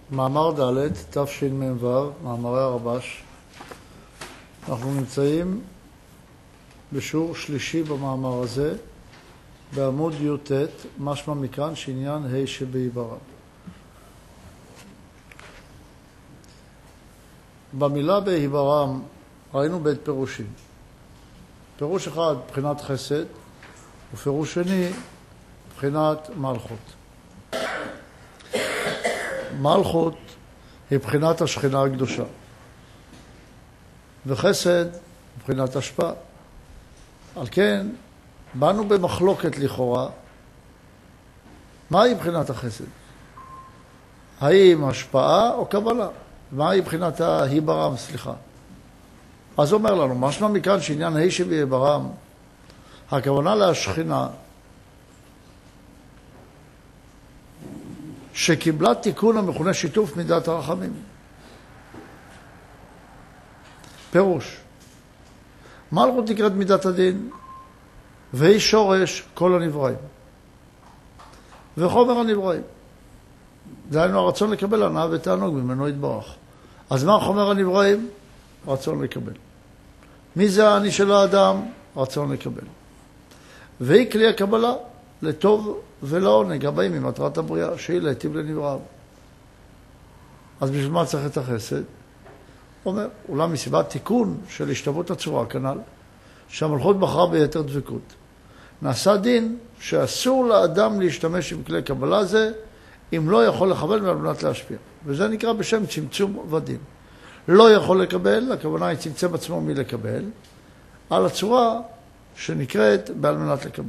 מאמר ד' תשמ"ו, מאמרי הרב"ש. אנחנו נמצאים בשיעור שלישי במאמר הזה, בעמוד י"ט, משמע מכאן שעניין ה' שבעיברם. במילה בעיברם ראינו בית פירושים. פירוש אחד בחינת חסד, ופירוש שני בחינת מלכות. מלכות היא בחינת השכינה הקדושה, וחסד בחינת השפעה. על כן, באנו במחלוקת לכאורה, מהי בחינת החסד? האם השפעה או קבלה? מהי בחינת ההיברם, סליחה? אז אומר לנו, משמע מכאן שעניין ה' שבעיברם, הכוונה להשכינה, שקיבלה תיקון המכונה שיתוף מידת הרחמים. פירוש, מלכות נקראת מידת הדין, והיא שורש כל הנבראים, וחומר הנבראים. דהיינו הרצון לקבל הנאה ותענוג ממנו יתברך. אז מה חומר הנבראים? רצון לקבל. מי זה האני של האדם? רצון לקבל. והיא כלי הקבלה לטוב ולעונג הבאים ממטרת הבריאה, שהיא להיטיב לנבראיו. אז בשביל מה צריך את החסד? אומר, אולי מסיבת תיקון של השתוות הצורה כנ"ל, שהמלכות בחרה ביתר דבקות. נעשה דין שאסור לאדם להשתמש עם כלי קבלה זה, אם לא יכול לקבל על מנת להשפיע. וזה נקרא בשם צמצום ודין. לא יכול לקבל, הכוונה היא צמצם עצמו מלקבל, על הצורה שנקראת בעל מנת לקבל.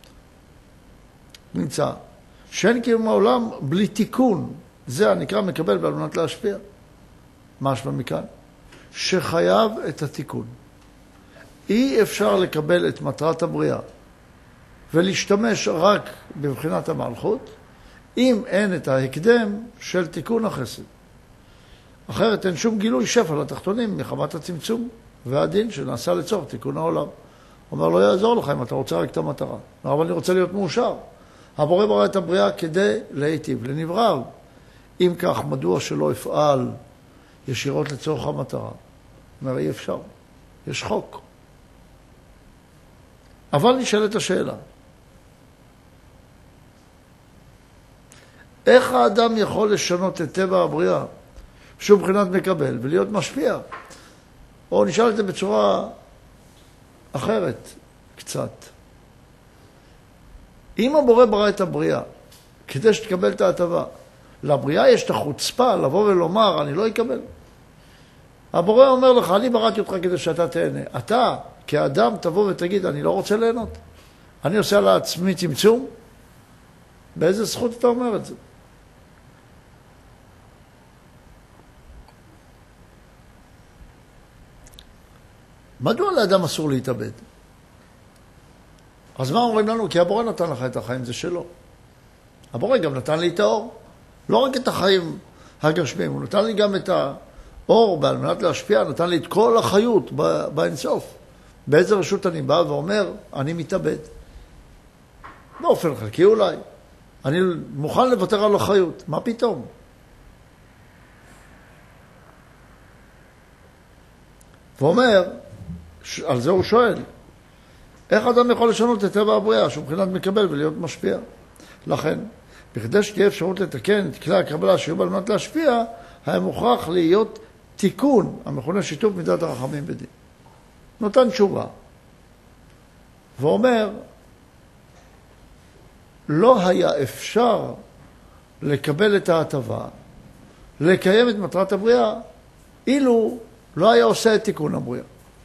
נמצא שאין קיום העולם בלי תיקון, זה הנקרא מקבל בעל מנת להשפיע. משמע מכאן שחייב את התיקון. אי אפשר לקבל את מטרת הבריאה ולהשתמש רק בבחינת המלכות, אם אין את ההקדם של תיקון החסד. אחרת אין שום גילוי שפע לתחתונים מחמת הצמצום והדין שנעשה לצורך תיקון העולם. אומר, לא יעזור לך אם אתה רוצה רק את המטרה. אבל אני רוצה להיות מאושר. הבורא ברא את הבריאה כדי להיטיב לנבראיו. אם כך, מדוע שלא יפעל ישירות לצורך המטרה? אומר, אי אפשר. יש חוק. אבל נשאלת השאלה, איך האדם יכול לשנות את טבע הבריאה, שהוא מבחינת מקבל, ולהיות משפיע? או נשאל את זה בצורה אחרת קצת. אם הבורא ברא את הבריאה, כדי שתקבל את ההטבה, לבריאה יש את החוצפה לבוא ולומר, אני לא אקבל. הבורא אומר לך, אני בראתי אותך כדי שאתה תהנה. אתה, כאדם, תבוא ותגיד, אני לא רוצה ליהנות. אני עושה לעצמי צמצום. באיזה זכות אתה אומר את זה? מדוע לאדם אסור להתאבד? אז מה אומרים לנו? כי הבורא נתן לך את החיים, זה שלו. הבורא גם נתן לי את האור. לא רק את החיים הגשמיים, הוא נתן לי גם את האור, בעל מנת להשפיע, נתן לי את כל החיות באינסוף. באיזה רשות אני בא ואומר, אני מתאבד. באופן חלקי אולי. אני מוכן לוותר על החיות. מה פתאום? ואומר, על זה הוא שואל, איך אדם יכול לשנות את טבע הבריאה, שהוא מבחינת מקבל ולהיות משפיע? לכן, בכדי שתהיה אפשרות לתקן את כלי הקבלה שיהיו על מנת להשפיע, היה מוכרח להיות תיקון, המכונה שיתוף מידת הרחמים בדין. נותן תשובה, ואומר, לא היה אפשר לקבל את ההטבה, לקיים את מטרת הבריאה, אילו לא היה עושה את תיקון הבריאה.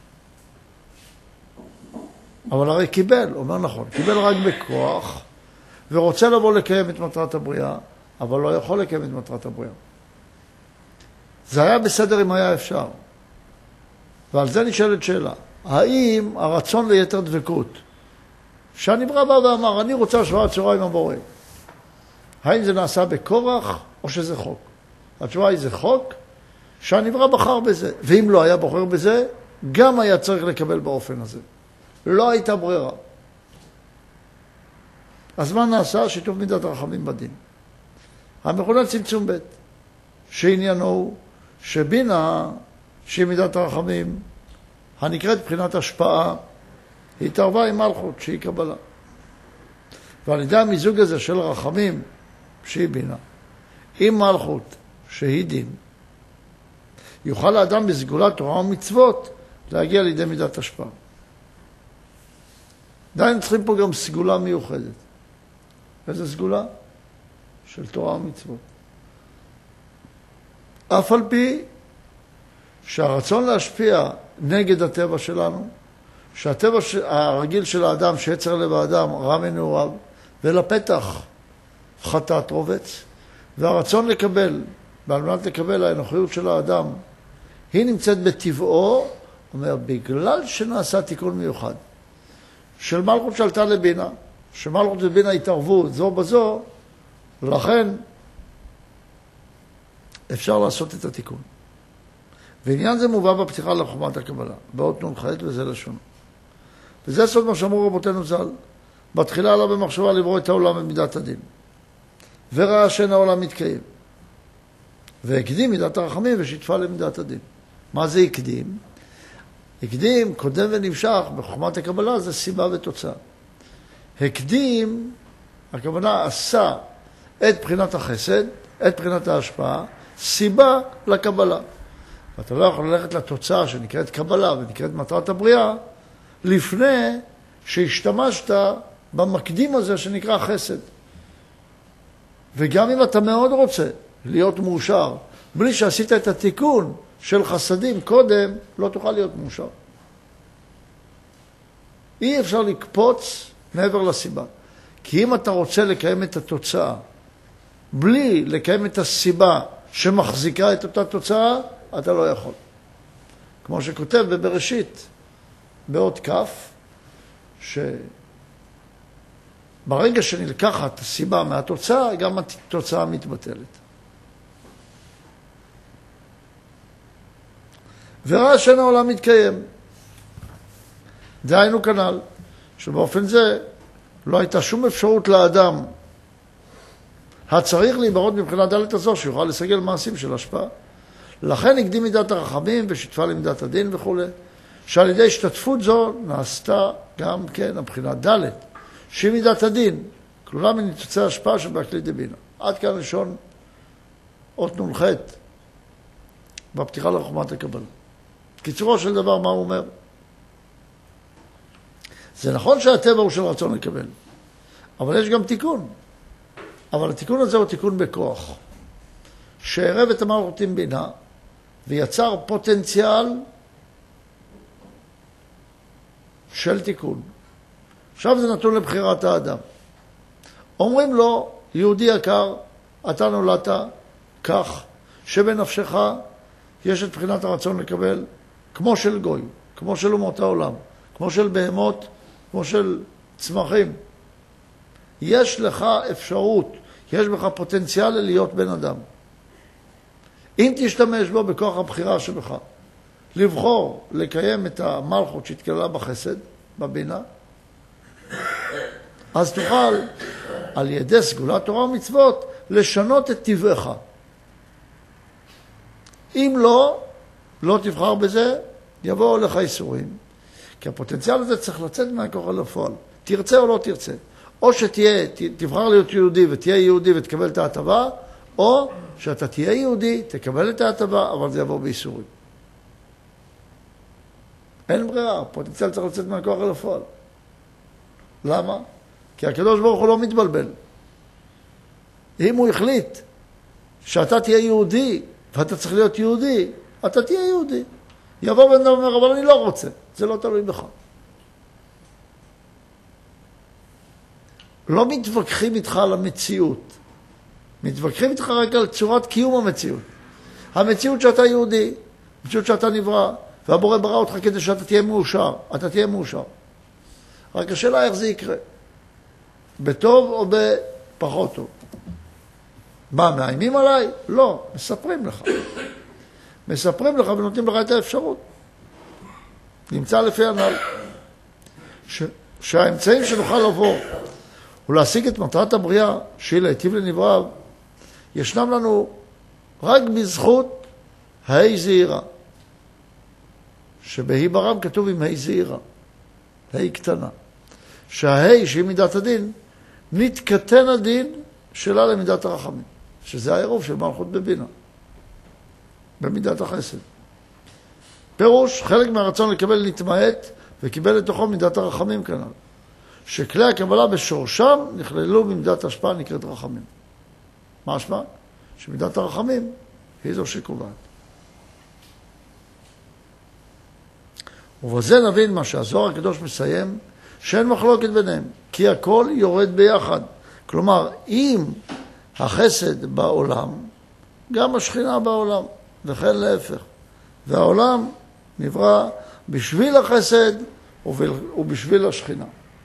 אבל הרי קיבל, אומר נכון, קיבל רק בכוח, ורוצה לבוא לקיים את מטרת הבריאה, אבל לא יכול לקיים את מטרת הבריאה. זה היה בסדר אם היה אפשר. ועל זה נשאלת שאלה, האם הרצון ליתר דבקות, שהנברא בא ואמר, אני רוצה השוואת צורה עם הבורא, האם זה נעשה בכורח או שזה חוק? התשובה היא זה חוק שהנברא בחר בזה, ואם לא היה בוחר בזה, גם היה צריך לקבל באופן הזה. לא הייתה ברירה. אז מה נעשה? שיתוף מידת הרחמים בדין. המכונה צמצום ב', שעניינו שבינה, שהיא מידת הרחמים, הנקראת בחינת השפעה, היא התערבה עם מלכות שהיא קבלה. ועל ידי המיזוג הזה של רחמים, שהיא בינה, עם מלכות שהיא דין, יוכל האדם בסגולת תורה ומצוות להגיע לידי מידת השפעה. עדיין צריכים פה גם סגולה מיוחדת. איזה סגולה? של תורה ומצוות. אף על פי שהרצון להשפיע נגד הטבע שלנו, שהטבע הרגיל של האדם, שיצר לב האדם, רע מנעוריו, ולפתח חטאת רובץ, והרצון לקבל, ועל מנת לקבל האנוכיות של האדם, היא נמצאת בטבעו, אומר, בגלל שנעשה תיקון מיוחד, של מלכות שעלתה לבינה, שמלכות ובינה התערבו זו בזו, לכן אפשר לעשות את התיקון. ועניין זה מובא בפתיחה לחוכמת הקבלה, באות נ"ח וזה לשון. וזה סוד מה שאמרו רבותינו ז"ל. בתחילה עלה במחשבה לברוא את העולם במידת הדין. וראה שאין העולם מתקיים. והקדים מידת הרחמים ושיתפה למידת הדין. מה זה הקדים? הקדים, קודם ונמשך, בחוכמת הקבלה זה סיבה ותוצאה. הקדים, הכוונה עשה את בחינת החסד, את בחינת ההשפעה, סיבה לקבלה. ואתה לא יכול ללכת לתוצאה שנקראת קבלה ונקראת מטרת הבריאה, לפני שהשתמשת במקדים הזה שנקרא חסד. וגם אם אתה מאוד רוצה להיות מאושר, בלי שעשית את התיקון של חסדים קודם, לא תוכל להיות מאושר. אי אפשר לקפוץ מעבר לסיבה. כי אם אתה רוצה לקיים את התוצאה, בלי לקיים את הסיבה שמחזיקה את אותה תוצאה, אתה לא יכול. כמו שכותב בבראשית, באות כף, שברגע שנלקחת הסיבה מהתוצאה, גם התוצאה מתבטלת. וראה שאין העולם מתקיים. דהיינו כנ"ל, שבאופן זה לא הייתה שום אפשרות לאדם הצריך להיברות מבחינת דלת הזו, שיוכל לסגל מעשים של השפעה. לכן הקדים מידת הרחמים ושיתפה למידת הדין וכו'. שעל ידי השתתפות זו נעשתה גם כן הבחינת ד' שהיא מידת הדין, כלולה מניצוצי ההשפעה שבהקליד דבינה. עד כאן ראשון אות נ"ח בפתיחה לחוכמת הקבלה. קיצורו של דבר, מה הוא אומר? זה נכון שהטבע הוא של רצון לקבל, אבל יש גם תיקון. אבל התיקון הזה הוא תיקון בכוח, שערב את המלכות עם בינה, ויצר פוטנציאל של תיקון. עכשיו זה נתון לבחירת האדם. אומרים לו, יהודי יקר, אתה נולדת כך, שבנפשך יש את בחינת הרצון לקבל, כמו של גוי, כמו של אומות העולם, כמו של בהמות, כמו של צמחים. יש לך אפשרות, יש בך פוטנציאל להיות בן אדם. אם תשתמש בו בכוח הבחירה שבך, לבחור לקיים את המלכות שהתקבלה בחסד, בבינה, אז תוכל על ידי סגולת תורה ומצוות לשנות את טבעך. אם לא, לא תבחר בזה, יבואו לך איסורים. כי הפוטנציאל הזה צריך לצאת מהכוח אל הפועל. תרצה או לא תרצה. או תבחר להיות יהודי ותהיה יהודי ותקבל את ההטבה, או שאתה תהיה יהודי, תקבל את ההטבה, אבל זה יבוא באיסורים. אין ברירה, הפוטנציאל צריך לצאת מהכוח אל הפועל. למה? כי הקדוש ברוך הוא לא מתבלבל. אם הוא החליט שאתה תהיה יהודי, ואתה צריך להיות יהודי, אתה תהיה יהודי. יבוא בן אדם ואומר, אבל אני לא רוצה. זה לא תלוי בך. לא מתווכחים איתך על המציאות. מתווכחים איתך רק על צורת קיום המציאות. המציאות שאתה יהודי, המציאות שאתה נברא, והבורא ברא אותך כדי שאתה תהיה מאושר. אתה תהיה מאושר. רק השאלה איך זה יקרה. בטוב או בפחות טוב. מה, מאיימים עליי? לא, מספרים לך. מספרים לך ונותנים לך את האפשרות. נמצא לפי הנ"ל. שהאמצעים שנוכל לבוא ולהשיג את מטרת הבריאה, שהיא להיטיב לנבראיו, ישנם לנו רק בזכות ה' זעירה. שבהי ברם כתוב עם ה' זעירה, ה' קטנה. שהה' שהיא מידת הדין, נתקטן הדין שלה למידת הרחמים, שזה העירוב של מלכות בבינה, במידת החסד. פירוש, חלק מהרצון לקבל נתמעט, וקיבל לתוכו מידת הרחמים כנ"ל. שכלי הקבלה בשורשם נכללו במידת השפעה נקראת רחמים. מה השפעה? שמידת הרחמים היא זו שקובעת. ובזה נבין מה שהזוהר הקדוש מסיים, שאין מחלוקת ביניהם, כי הכל יורד ביחד. כלומר, אם החסד בעולם, גם השכינה בעולם, וכן להפך. והעולם נברא בשביל החסד ובשביל השכינה.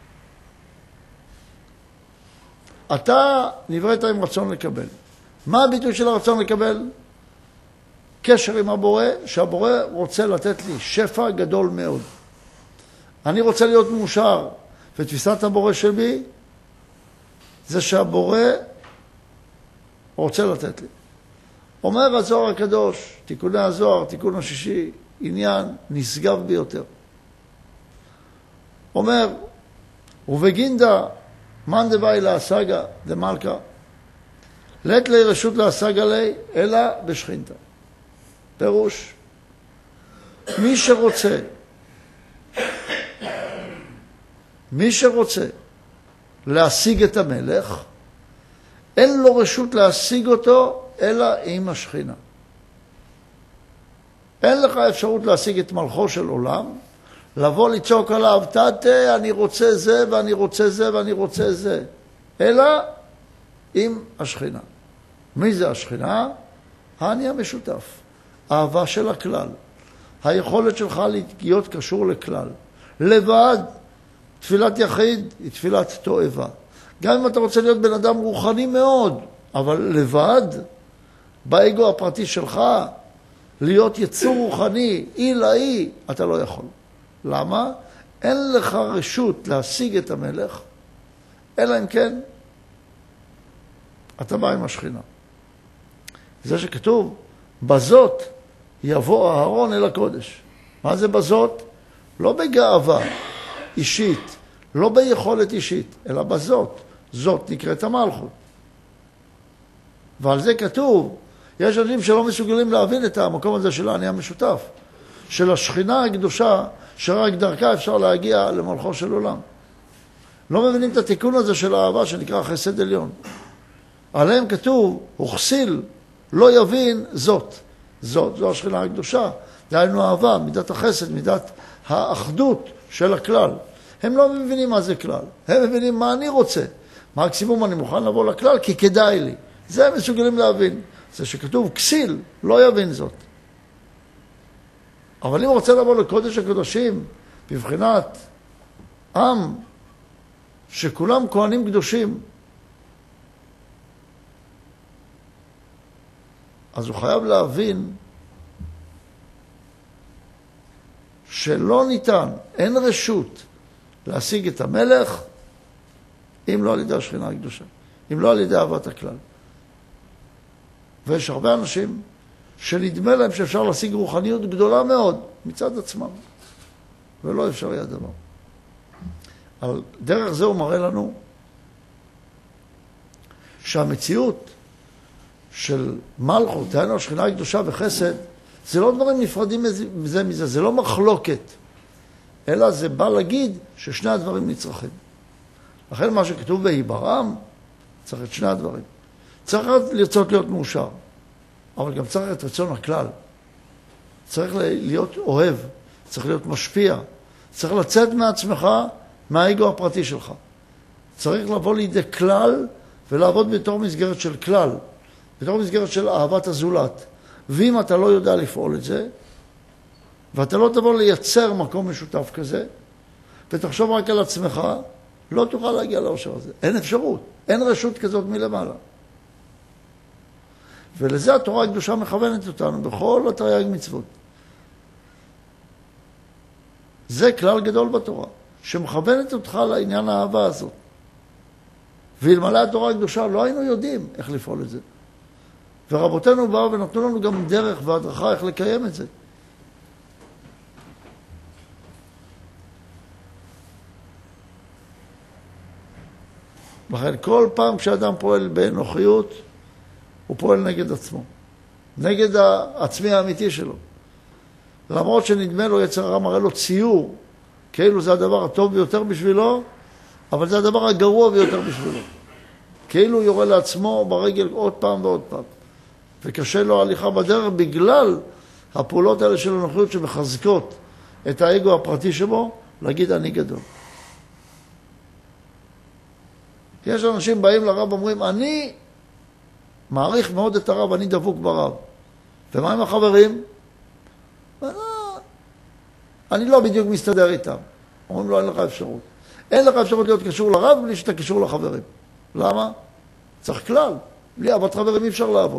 אתה נבראת עם רצון לקבל. מה הביטוי של הרצון לקבל? קשר עם הבורא, שהבורא רוצה לתת לי שפע גדול מאוד. אני רוצה להיות מאושר, ותפיסת הבורא שלי זה שהבורא רוצה לתת לי. אומר הזוהר הקדוש, תיקוני הזוהר, תיקון השישי, עניין נשגב ביותר. אומר, ובגינדה מן דבאי להשגה דמלכה, לית לי רשות להשגה לי, אלא בשכינתה. פירוש, מי שרוצה להשיג את המלך, אין לו רשות להשיג אותו, אלא עם השכינה. אין לך אפשרות להשיג את מלכו של עולם, לבוא לצעוק עליו, תתה, אני רוצה זה, ואני רוצה זה, ואני רוצה זה. אלא עם השכינה. מי זה השכינה? האני המשותף. אהבה של הכלל. היכולת שלך להיות קשור לכלל. לבד, תפילת יחיד היא תפילת תועבה. גם אם אתה רוצה להיות בן אדם רוחני מאוד, אבל לבד, באגו הפרטי שלך, להיות יצור רוחני, אי, אתה לא יכול. למה? אין לך רשות להשיג את המלך, אלא אם כן, אתה בא עם השכינה. זה שכתוב, בזאת יבוא אהרון אל הקודש. מה זה בזאת? לא בגאווה אישית, לא ביכולת אישית, אלא בזאת. זאת נקראת המלכות. ועל זה כתוב, יש אנשים שלא מסוגלים להבין את המקום הזה של העני המשותף, של השכינה הקדושה, שרק דרכה אפשר להגיע למלכו של עולם. לא מבינים את התיקון הזה של האהבה שנקרא חסד עליון. עליהם כתוב, וכסיל לא יבין זאת. זו השכינה הקדושה. דהיינו אהבה, מידת החסד, מידת האחדות של הכלל. הם לא מבינים מה זה כלל. הם מבינים מה אני רוצה. מקסימום אני מוכן לבוא לכלל כי כדאי לי. זה הם מסוגלים להבין. זה שכתוב כסיל לא יבין זאת. אבל אם הוא רוצה לבוא לקודש הקדושים, בבחינת עם שכולם כהנים קדושים, אז הוא חייב להבין שלא ניתן, אין רשות להשיג את המלך אם לא על ידי השכינה הקדושה, אם לא על ידי אהבת הכלל. ויש הרבה אנשים שנדמה להם שאפשר להשיג רוחניות גדולה מאוד מצד עצמם, ולא אפשרי הדבר. על דרך זה הוא מראה לנו שהמציאות של מלכות, דהיינו השכינה הקדושה וחסד, זה לא דברים נפרדים מזה מזה, זה לא מחלוקת, אלא זה בא להגיד ששני הדברים נצרכים. לכן מה שכתוב בהיברם, צריך את שני הדברים. צריך לרצות להיות מאושר, אבל גם צריך את רצון הכלל. צריך להיות אוהב, צריך להיות משפיע, צריך לצאת מעצמך, מהאגו הפרטי שלך. צריך לבוא לידי כלל ולעבוד בתור מסגרת של כלל, בתור מסגרת של אהבת הזולת. ואם אתה לא יודע לפעול את זה, ואתה לא תבוא לייצר מקום משותף כזה, ותחשוב רק על עצמך, לא תוכל להגיע לאושר הזה. אין אפשרות, אין רשות כזאת מלמעלה. ולזה התורה הקדושה מכוונת אותנו בכל התרי"ג מצוות. זה כלל גדול בתורה, שמכוונת אותך לעניין האהבה הזאת. ואלמלא התורה הקדושה לא היינו יודעים איך לפעול את זה. ורבותינו באו ונתנו לנו גם דרך והדרכה איך לקיים את זה. לכן כל פעם כשאדם פועל באנוכיות, הוא פועל נגד עצמו. נגד העצמי האמיתי שלו. למרות שנדמה לו, יצר הרע מראה לו ציור, כאילו זה הדבר הטוב ביותר בשבילו, אבל זה הדבר הגרוע ביותר בשבילו. כאילו הוא יורה לעצמו ברגל עוד פעם ועוד פעם. וקשה לו הליכה בדרך בגלל הפעולות האלה של הנוכלות שמחזקות את האגו הפרטי שבו, להגיד אני גדול. יש אנשים באים לרב אומרים, אני מעריך מאוד את הרב, אני דבוק ברב. ומה עם החברים? אני לא בדיוק מסתדר איתם. אומרים לו, אין לך אפשרות. אין לך אפשרות להיות קשור לרב בלי שאתה קשור לחברים. למה? צריך כלל. בלי אהבת חברים אי אפשר לעבוד.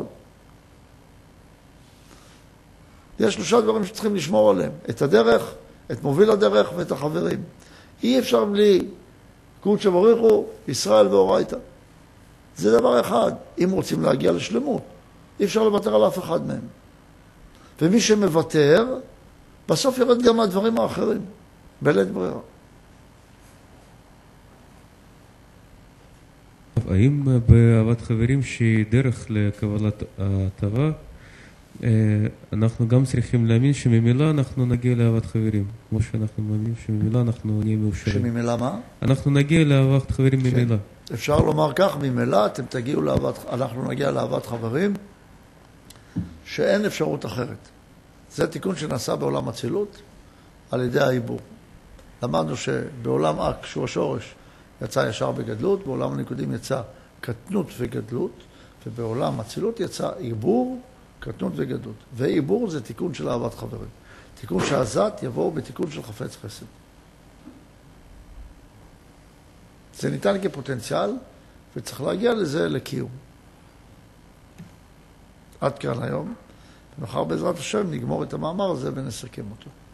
יש 3 דברים שצריכים לשמור עליהם. את הדרך, את מוביל הדרך ואת החברים. אי אפשר בלי קודשא בריחו, ישראל ואורייתא. זה דבר אחד, אם רוצים להגיע לשלמות. אי אפשר לוותר על אף אחד מהם. ומי שמוותר, בסוף ירד גם מהדברים האחרים, בלית ברירה. האם באהבת חברים שהיא דרך לקבלת ההטבה, אנחנו גם צריכים להאמין שממילא אנחנו נגיע לאהבת חברים, כמו שאנחנו מאמינים שממילא אנחנו נהיה מאושרים. שממילא מה? אנחנו נגיע לאהבת חברים ממילא. אפשר לומר כך, ממילא אתם תגיעו אנחנו נגיע לאהבת חברים, שאין אפשרות אחרת. זה תיקון שנעשה בעולם הצילות על ידי העיבור. למדנו שבעולם אק, שהוא השורש, יצא ישר בגדלות, בעולם הניקודים יצא קטנות וגדלות, ובעולם הצילות יצא עיבור, קטנות וגדלות. ועיבור זה תיקון של אהבת חברים. תיקון שהזת יבואו בתיקון של חפץ חסד. זה ניתן כפוטנציאל, וצריך להגיע לזה לקיום. עד כאן היום. ומחר בעזרת השם נגמור את המאמר הזה ונסכם אותו.